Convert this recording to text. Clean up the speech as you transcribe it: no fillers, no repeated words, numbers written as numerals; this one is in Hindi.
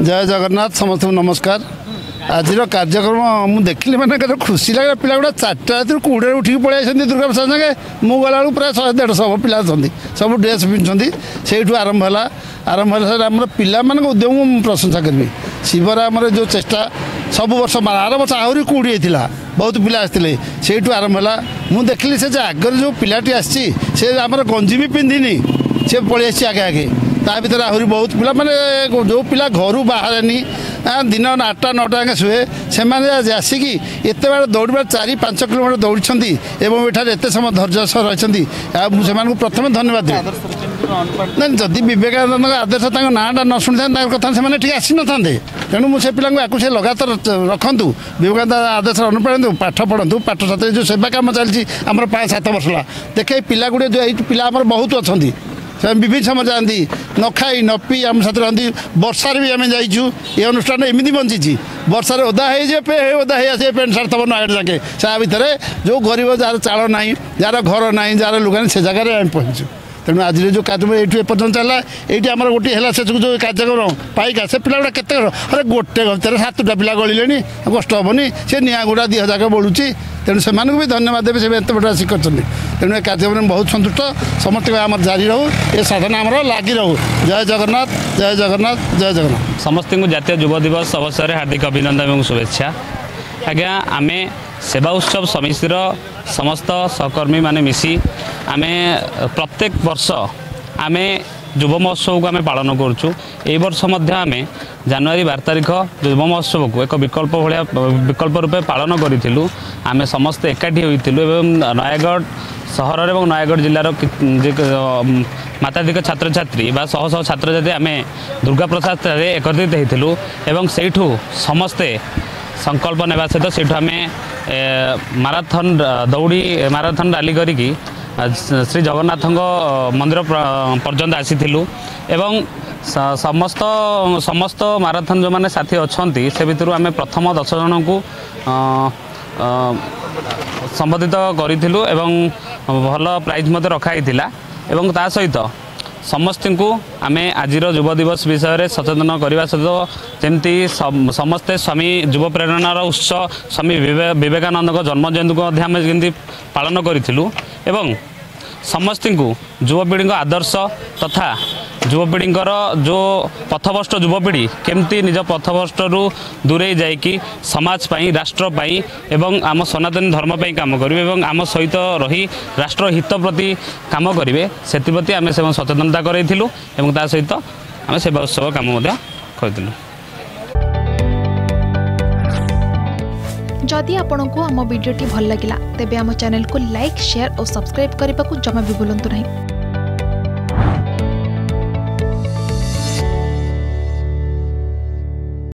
जय जगन्नाथ समस्त नमस्कार। आज कार्यक्रम मुझे देखिली मैंने खुशी लगे पिला गुड़ा 4टा रात 20 उठिक पलि दुर्गा प्रसाद संगे मु गला पूरा 100-150 पिला सब ड्रेस पिंधुंट से आरंभ है आम पिला उद्यम प्रशंसा करी शिवराम जो चेष्टा सब वर्ष आर वर्ष आहरी 20 था बहुत पिला आसते से आरंभ है मुझे देखिली से आगर जो पिलाटी आसी गंजी भी पिंधिनी से पलि आगे आगे ता भर आहरी बहुत पिला माने जो पिला घर बाहर दिन 8टा 9टा आगे शुए से आसिकी एत बार दौड़ा 4-5 किलोमीटर दौड़ी एवं एट समय धैर्य सह रही से प्रथम धन्यवाद ना जदि विवेकानंद आदर्श नाटा न शुणी था कथा से आसी न था तेणु मुझे पिला लगातार रखु विवेकानंद आदर्श अनुप्राणित पाठ पढ़ु पाठ छात्र जो सेवा कम चलती आम 5-7 वर्ष है देखे पिला गुड़े जो ये पिला बहुत अच्छा विभिन्न समय जाती न खाई न पी आम साथ रही वर्षार भी आम जाइचु ये अनुष्ठान एमती बंची वर्षार ओदा ओदा आसे पेंट सार्ट थब नयट जाके से भितर जो गरीब जार चाल ना जार घर ना जार लुगा से जगह आम पहुँचु तेणु आज जो कार्यक्रम ये एपर्तन चला ये आम गोटे है से जो कार्यक्रम पाइका से पिला गुड़ा केते अरे गोटे घर 7टा पिला गलिले कष्ट हेनी से निआ गुड़ा 2000 बढ़ुची तेणु से भी धन्यवाद देवे से बट आसिक कर तेणु कार्यक्रम बहुत सन्तुष्ट समस्त आम जारी रहू ये साधना आम लगी रहू। जय जगन्नाथ जय जगन्नाथ जय जगन्नाथ। समस्त को जातीय युवा दिवस अवसर में हार्दिक अभिनंदन और शुभेच्छा। आज्ञा आम सेवा उत्सव समितिर समस्त सहकर्मी माने मिसी आम प्रत्येक वर्ष आम युव महोत्सव को आम पालन करुँ। ए वर्ष आम जनवरी 12 तारिख युव महोत्सव को एक विकल्प रूपे पालन करूँ। आम समस्ते एकाठी होइथिलु एवं नयागढ़ सहर और नयागढ़ जिलार माताधिक छात्र छात्री बा शह शह छात्र छात्री आम दुर्गा प्रसाद एकत्रित होइथिलु एवं सेठू समस्ते संकल्प नेबा सहित सेठू आम माराथन दौड़ी माराथन रैली करिकी श्री जगन्नाथ मंदिर पर्यंत आसीथिलु एवं समस्त समस्त माराथन जो माने साथी अच्छी से भितर आम प्रथम 10 जन को संबोधित करूँ एवं भल प्राइज मत रखाई एवं ता सहित समस्त को आम आज युव दिवस विषय में सचेतन करने सहित जमती समस्ते स्वामी युव प्रेरणार उत्सव स्वामी विवेकानंद जन्म जयंती को आम जमी पालन करूँ एवं समस्त को युवपीढ़ी आदर्श तथा युवपीढ़ी जो पथभ्रष्ट युवपीढ़ी केमती निज पथभ्रष्टु दूरे जाइकी समाज पाई राष्ट्र पाई एवं आम सनातन धर्म पाई काम करेंगे एवं आम सहित रही राष्ट्र हित प्रति काम करेंगे से प्रति आम से सचेतनता करूँ एवं ता सहित आम सेवा उत्सव काम करूँ। जदि आपंक आम भिडी भल लगा तेब आम चैनल को लाइक शेयर और सब्सक्राइब करने को जमा भी भूलु नहीं।